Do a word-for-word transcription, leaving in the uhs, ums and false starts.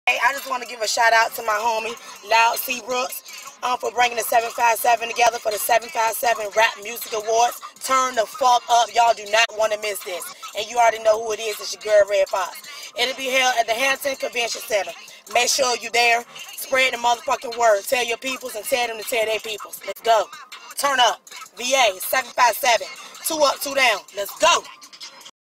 Hey, I just want to give a shout out to my homie, Loud Seabrooks, um, for bringing the seven five seven together for the seven five seven Rap Music Awards. Turn the fuck up. Y'all do not want to miss this. And you already know who it is. It's your girl, Red Fox. It'll be held at the Hampton Convention Center. Make sure you're there. Spread the motherfucking word. Tell your peoples and tell them to tell their peoples. Let's go. Turn up. V A seven five seven. Two up, two down. Let's go.